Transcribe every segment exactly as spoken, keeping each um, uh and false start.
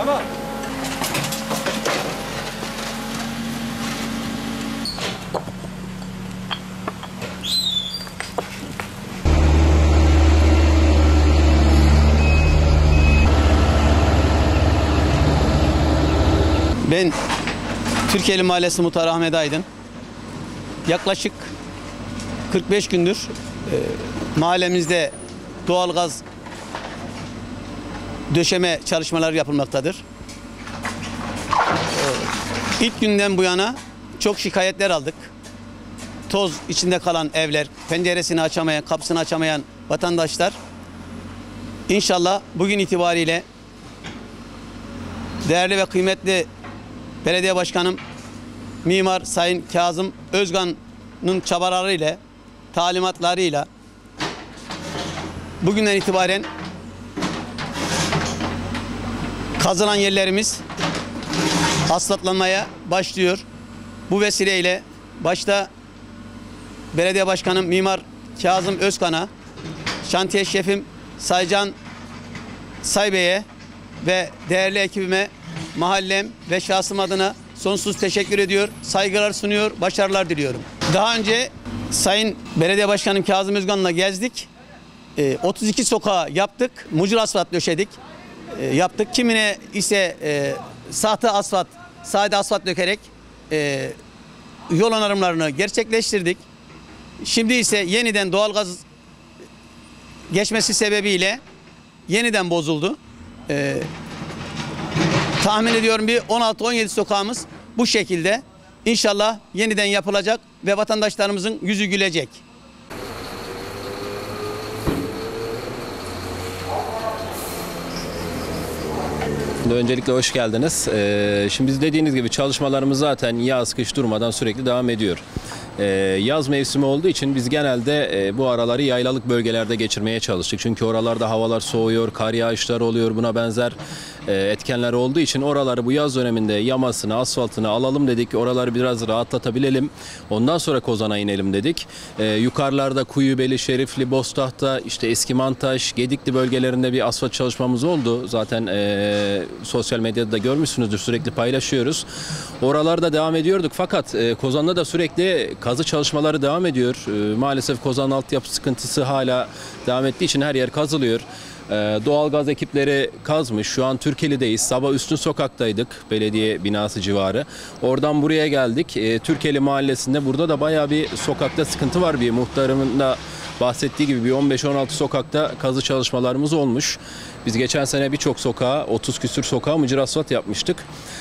Tamam. Ben Türkiye'li Mahallesi Muhtarı Ahmet Aydın. Yaklaşık kırk beş gündür e, mahallemizde doğalgaz döşeme çalışmaları yapılmaktadır. E, ilk günden bu yana çok şikayetler aldık. Toz içinde kalan evler, penceresini açamayan, kapısını açamayan vatandaşlar İnşallah bugün itibariyle değerli ve kıymetli Belediye Başkanım Mimar Sayın Kazım Özkan'ın çabalarıyla, talimatlarıyla bugünden itibaren kazılan yerlerimiz asfaltlanmaya başlıyor. Bu vesileyle başta Belediye Başkanım Mimar Kazım Özkan'a, şantiye şefim Saycan Saybey'e ve değerli ekibime, mahallem ve şahsım adına sonsuz teşekkür ediyor, saygılar sunuyor, başarılar diliyorum. Daha önce Sayın Belediye Başkanım Kazım Özkan'la gezdik. E, otuz iki sokağa yaptık, mucur asfalt döşedik, e, yaptık. Kimine ise e, sahte asfalt, sade asfalt dökerek e, yol onarımlarını gerçekleştirdik. Şimdi ise yeniden doğalgaz geçmesi sebebiyle yeniden bozuldu. E, tahmin ediyorum bir on altı on yedi sokağımız bu şekilde inşallah yeniden yapılacak ve vatandaşlarımızın yüzü gülecek. Öncelikle hoş geldiniz. Ee, şimdi biz dediğiniz gibi çalışmalarımız zaten yaz kış durmadan sürekli devam ediyor. Ee, yaz mevsimi olduğu için biz genelde e, bu araları yaylalık bölgelerde geçirmeye çalıştık. Çünkü oralarda havalar soğuyor, kar yağışları oluyor, buna benzer e, etkenler olduğu için oraları bu yaz döneminde yamasını, asfaltını alalım dedik. Oraları biraz rahatlatabilelim. Ondan sonra Kozan'a inelim dedik. E, yukarılarda Kuyubeli, Şerifli, Bostah'ta, işte Eski Mantaş, Gedikli bölgelerinde bir asfalt çalışmamız oldu. Zaten e, sosyal medyada da görmüşsünüzdür, sürekli paylaşıyoruz. Oralarda devam ediyorduk fakat e, Kozan'da da sürekli kazı çalışmaları devam ediyor. E, maalesef Kozan altyapı sıkıntısı hala devam ettiği için her yer kazılıyor. E, doğalgaz ekipleri kazmış. Şu an Türkeli'deyiz. Sabah Üstün Sokak'taydık. Belediye binası civarı. Oradan buraya geldik. E, Türkeli Mahallesi'nde burada da bayağı bir sokakta sıkıntı var. Bir muhtarımın da bahsettiği gibi bir on beş on altı sokakta kazı çalışmalarımız olmuş. Biz geçen sene birçok sokağa, otuz küsür sokağa mıcır asfalt yapmıştık.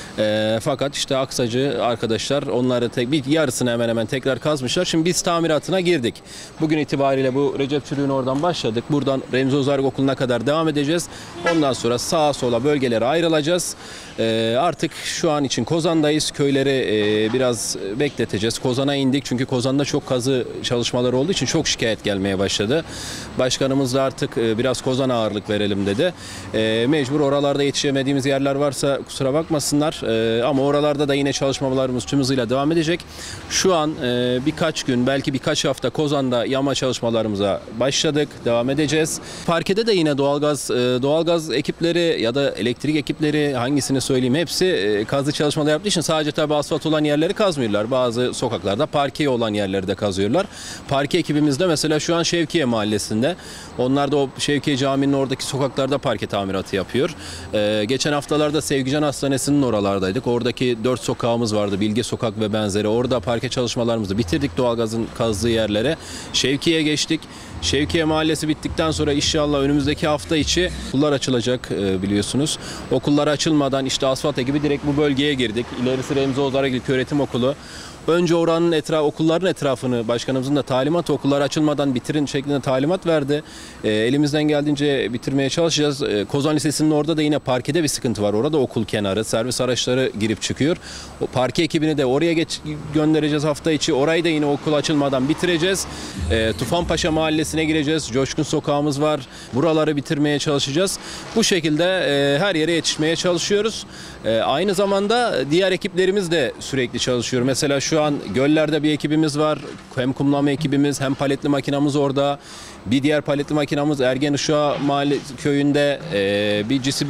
E, fakat işte Aksacı arkadaşlar onları tek, bir yarısını hemen hemen tekrar kazmışlar. Şimdi biz tamiratına girdik. Bugün itibariyle bu Recep Çürüğün oradan başladık. Buradan Remzi Ozarık Okulu'na kadar devam edeceğiz. Ondan sonra sağa sola bölgelere ayrılacağız. E, artık şu an için Kozan'dayız. Köyleri e, biraz bekleteceğiz. Kozan'a indik çünkü Kozan'da çok kazı çalışmaları olduğu için çok şikayet gelmeye başladı. Başkanımız da artık e, biraz Kozan'a ağırlık verelim dedi. E, mecbur oralarda yetişemediğimiz yerler varsa kusura bakmasınlar. E, ama oralarda da yine çalışmalarımız tüm hızıyla devam edecek. Şu an e, birkaç gün, belki birkaç hafta Kozan'da yama çalışmalarımıza başladık. Devam edeceğiz. Parkede de yine doğalgaz e, doğalgaz ekipleri ya da elektrik ekipleri, hangisini söyleyeyim, hepsi e, kazı çalışmaları yaptığı için sadece tabi asfalt olan yerleri kazmıyorlar. Bazı sokaklarda parke olan yerleri de kazıyorlar. Parke ekibimiz de mesela şu an Şevkiye Mahallesi'nde. Onlar da o Şevkiye Camii'nin oradaki sokaklarda parke tamiratı yapıyor. Ee, geçen haftalarda Sevgican Hastanesi'nin oralardaydık. Oradaki dört sokağımız vardı. Bilge Sokak ve benzeri. Orada parke çalışmalarımızı bitirdik doğalgazın kazdığı yerlere. Şevkiye'ye geçtik. Şevkiye Mahallesi bittikten sonra inşallah önümüzdeki hafta içi okullar açılacak e, biliyorsunuz. Okullar açılmadan işte asfalt ekibi direkt bu bölgeye girdik. İlerisi Remzi Ozarık İlköğretim Okulu. Önce oranın etrafı, okulların etrafını başkanımızın da talimat, okullar açılmadan bitirin şeklinde talimat verdi. E, elimizden geldiğince bitirmeye çalışacağız. E, Kozan Lisesi'nin orada da yine parkede bir sıkıntı var. Orada okul kenarı, servis araçları girip çıkıyor. O parke ekibini de oraya geç, göndereceğiz hafta içi. Orayı da yine okul açılmadan bitireceğiz. E, Tufanpaşa Mahallesi'ne gireceğiz. Coşkun Sokağımız var. Buraları bitirmeye çalışacağız. Bu şekilde e, her yere yetişmeye çalışıyoruz. E, aynı zamanda diğer ekiplerimiz de sürekli çalışıyor. Mesela şu Şu an Göller'de bir ekibimiz var. Hem kumlama ekibimiz hem paletli makinamız orada. Bir diğer paletli makinamız Ergen Işığa Mahalle köyünde e, bir C C B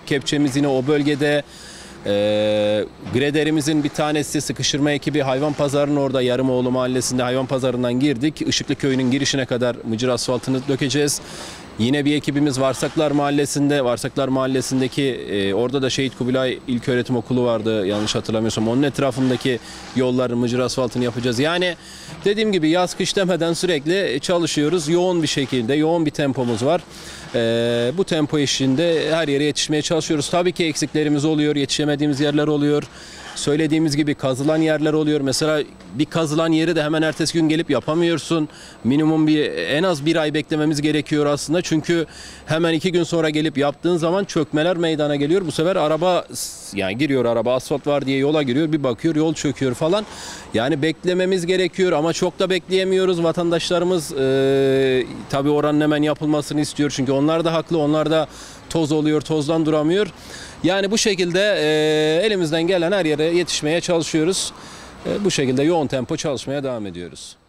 kepçemiz yine o bölgede. Ee, Grederimizin bir tanesi sıkıştırma ekibi hayvan pazarının orada Yarımoğlu mahallesinde hayvan pazarından girdik. Işıklı köyünün girişine kadar mıcır asfaltını dökeceğiz. Yine bir ekibimiz Varsaklar Mahallesi'nde. Varsaklar Mahallesi'ndeki e, orada da Şehit Kubilay İlköğretim Okulu vardı yanlış hatırlamıyorsam. Onun etrafındaki yolların mıcır asfaltını yapacağız. Yani dediğim gibi yaz kış demeden sürekli çalışıyoruz. Yoğun bir şekilde, yoğun bir tempomuz var. E, bu tempo eşliğinde her yere yetişmeye çalışıyoruz. Tabii ki eksiklerimiz oluyor, yetişemediğimiz yerler oluyor. Söylediğimiz gibi kazılan yerler oluyor. Mesela bir kazılan yeri de hemen ertesi gün gelip yapamıyorsun. Minimum bir en az bir ay beklememiz gerekiyor aslında. Çünkü hemen iki gün sonra gelip yaptığın zaman çökmeler meydana geliyor. Bu sefer araba yani giriyor araba asfalt var diye yola giriyor. Bir bakıyor yol çöküyor falan. Yani beklememiz gerekiyor ama çok da bekleyemiyoruz. Vatandaşlarımız e, tabii oranın hemen yapılmasını istiyor. Çünkü onlar da haklı. Onlar da toz oluyor, tozdan duramıyor. Yani bu şekilde e, elimizden gelen her yere yetişmeye çalışıyoruz. E, bu şekilde yoğun tempo çalışmaya devam ediyoruz.